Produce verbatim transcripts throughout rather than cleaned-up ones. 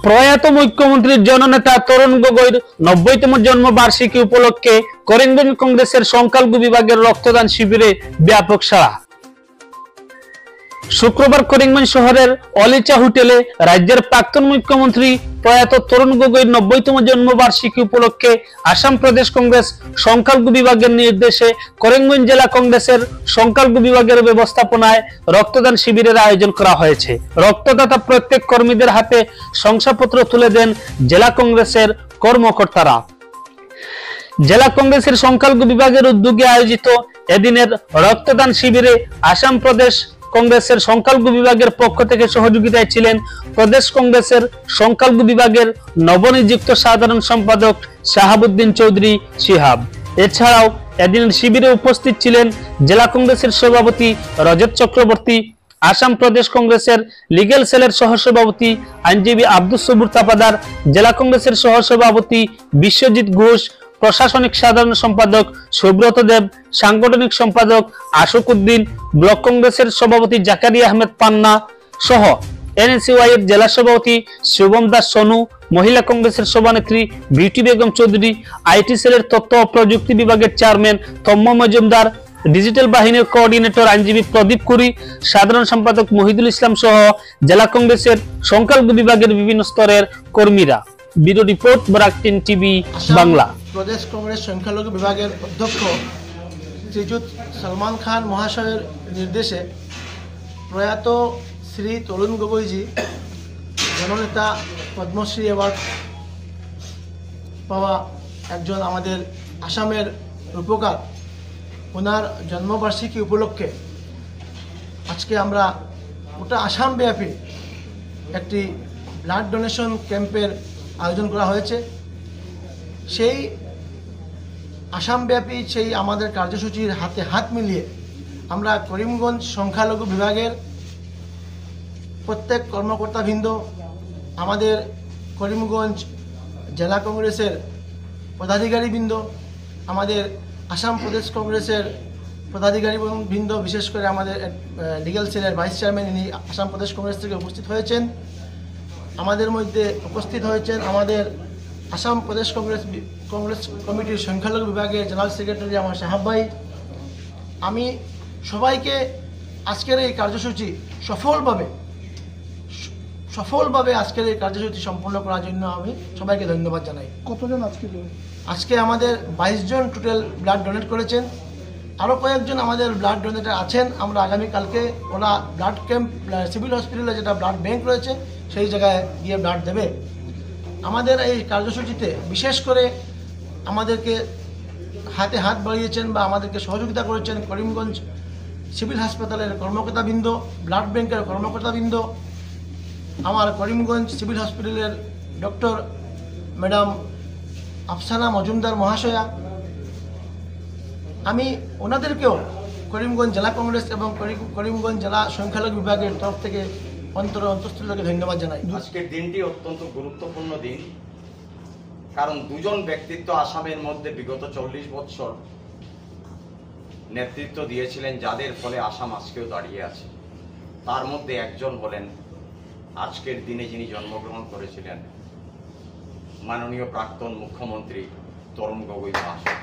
প্রয়াত মুখ্যমন্ত্রী জননেতা তরুণ গগৈর নব্বইতম জন্মবার্ষিকী উপলক্ষে করিমগঞ্জ কংগ্রেসের সংখ্যালঘু বিভাগের রক্তদান শিবিরে ব্যাপক সাড়া। শুক্রবার করিমগঞ্জ শহরের অলিচা হোটেলে রাজ্যের প্রাক্তন মুখ্যমন্ত্রী প্রয়াত তরুণ গগৈর নব্বইতম জন্মবার্ষিকী উপলক্ষে আসাম প্রদেশ কংগ্রেস সংখ্যালঘু বিভাগের নির্দেশে করিমগঞ্জ জেলা কংগ্রেসের সংখ্যালঘু বিভাগের ব্যবস্থাপনায় রক্তদান শিবিরের আয়োজন করা হয়েছে। রক্তদাতা প্রত্যেক কর্মীদের হাতে শংসাপত্র তুলে দেন জেলা কংগ্রেসের কর্মকর্তারা। জেলা কংগ্রেসের সংখ্যালঘু বিভাগের উদ্যোগে আয়োজিত এদিনের রক্তদান শিবিরে আসাম প্রদেশ কংগ্রেসের সংখ্যালঘু বিভাগের পক্ষ থেকে সহযোগিতায় ছিলেন প্রদেশ কংগ্রেসের সংখ্যালঘু বিভাগের নবনিযুক্ত সাধারণ সম্পাদক শাহাবুদ্দিন চৌধুরী শিহাব। এছাড়াও এদিনের শিবিরে উপস্থিত ছিলেন জেলা কংগ্রেসের সভাপতি রজত চক্রবর্তী, আসাম প্রদেশ কংগ্রেসের লিগেল সেলের সহসভাপতি আইনজীবী আব্দুস সবুর তাপাদার, জেলা কংগ্রেসের সহসভাপতি বিশ্বজিৎ ঘোষ, প্রশাসনিক সাধারণ সম্পাদক সুব্রত দেব, সাংগঠনিক সম্পাদক আশুক উদ্দিন, ব্লক কংগ্রেসের সভাপতি জাকারিয়া আহমেদ পান্না সহ এনএসইউআই এর জেলা সভাপতি শুভম দাস সোনু, মহিলা কংগ্রেসের সভানেত্রী বিউটি বেগম চৌধুরী, আইটি সেলের তথ্য ও প্রযুক্তি বিভাগের চেয়ারম্যান তম্ম মজুমদার, ডিজিটাল বাহিনীর কোঅর্ডিনেটর আইনজীবী প্রদীপ কুরি, সাধারণ সম্পাদক মহিদুল ইসলাম সহ জেলা কংগ্রেসের সংখ্যালঘু বিভাগের বিভিন্ন স্তরের কর্মীরা। Bureau report Barak ten TV Bangla. প্রদেশ কংগ্রেস সংখ্যালঘু বিভাগের অধ্যক্ষ শ্রীযুত সলমান খান মহাশয়ের নির্দেশে প্রয়াত শ্রী তরুণ গগৈজি জননেতা পদ্মশ্রী অ্যাওয়ার্ড পাওয়া একজন আমাদের আসামের রূপকার, ওনার জন্মবার্ষিকী উপলক্ষে আজকে আমরা গোটা আসামব্যাপী একটি ব্লাড ডোনেশন ক্যাম্পের আয়োজন করা হয়েছে। সেই আসামব্যাপী সেই আমাদের কার্যসূচির হাতে হাত মিলিয়ে আমরা করিমগঞ্জ সংখ্যালঘু বিভাগের প্রত্যেক কর্মকর্তাবৃন্দ, আমাদের করিমগঞ্জ জেলা কংগ্রেসের পদাধিকারীবৃন্দ, আমাদের আসাম প্রদেশ কংগ্রেসের পদাধিকারীবৃন্দ, বিশেষ করে আমাদের লিগ্যাল সেলের ভাইস চেয়ারম্যান ইনি আসাম প্রদেশ কংগ্রেস থেকে উপস্থিত হয়েছেন। আমাদের মধ্যে উপস্থিত হয়েছেন আমাদের আসাম প্রদেশ কংগ্রেস কংগ্রেস কমিটির সংখ্যালঘু বিভাগের জেনারেল সেক্রেটারি আমার সাহাব ভাই। আমি সবাইকে আজকের এই কার্যসূচি সফলভাবে সফলভাবে আজকের এই কার্যসূচি সম্পন্ন করার জন্য আমি সবাইকে ধন্যবাদ জানাই। কতজন আজকে আজকে আমাদের বাইশ জন টোটাল ব্লাড ডোনেট করেছেন। আরও কয়েকজন আমাদের ব্লাড ডোনেটার আছেন। আমরা আগামীকালকে ওরা ব্লাড ক্যাম্প সিভিল হসপিটালে যেটা ব্লাড ব্যাংক রয়েছে সেই জায়গায় গিয়ে ব্লাড দেবে। আমাদের এই কার্যসূচিতে বিশেষ করে আমাদেরকে হাতে হাত বাড়িয়েছেন বা আমাদেরকে সহযোগিতা করেছেন করিমগঞ্জ সিভিল হাসপাতালের কর্মকর্তাবৃন্দ, ব্লাড ব্যাংকের কর্মকর্তাবৃন্দ, আমার করিমগঞ্জ সিভিল হসপিটালের ডক্টর ম্যাডাম আফসানা মজুমদার মহাশয়া। আমি ওনাদেরকেও করিমগঞ্জ জেলা কংগ্রেস এবং করিমগঞ্জ জেলা সংখ্যালঘু বিভাগের তরফ থেকে অন্তর অন্তঃস্থলকে ধন্যবাদ জানাই। আজকের দিনটি অত্যন্ত গুরুত্বপূর্ণ দিন, কারণ দুজন ব্যক্তিত্ব আসামের মধ্যে বিগত চল্লিশ বছর নেতৃত্ব দিয়েছিলেন, যাদের ফলে আসাম আজকেও দাঁড়িয়ে আছে। তার মধ্যে একজন হলেন আজকের দিনে যিনি জন্মগ্রহণ করেছিলেন মাননীয় প্রাক্তন মুখ্যমন্ত্রী তরুণ গগৈ মহাশয়।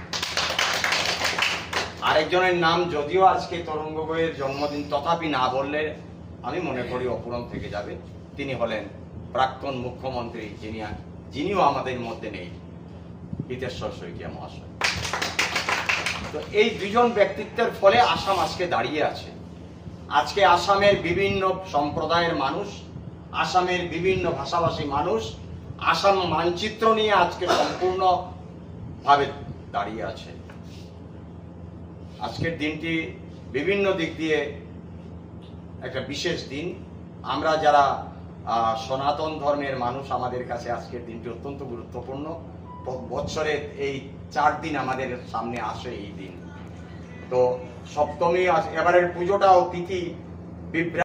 আরেকজনের নাম যদিও আজকে তরুণ গগৈয়ের জন্মদিন, তথাপি না বললে আমি মনে করি অপূরণ থেকে যাবে। তিনি হলেন প্রাক্তন মুখ্যমন্ত্রী যিনি যিনিও আমাদের মধ্যে নেই, হিতেশ্বর শইকীয়া মহাশয়। তো এই দুজন ব্যক্তিত্বের ফলে আসাম আজকে দাঁড়িয়ে আছে। আজকে আসামের বিভিন্ন সম্প্রদায়ের মানুষ, আসামের বিভিন্ন ভাষাভাষী মানুষ আসাম মানচিত্র নিয়ে আজকে সম্পূর্ণ ভাবে দাঁড়িয়ে আছে। আজকের দিনটি বিভিন্ন দিক দিয়ে একটা বিশেষ দিন। আমরা যারা সনাতন ধর্মের মানুষ, আমাদের কাছে আজকের দিনটি অত্যন্ত গুরুত্বপূর্ণ। বৎসরে এই চার দিন আমাদের সামনে আসে এই দিন। তো সপ্তমী, এবারের পুজোটাও তিথি বিভ্রাট।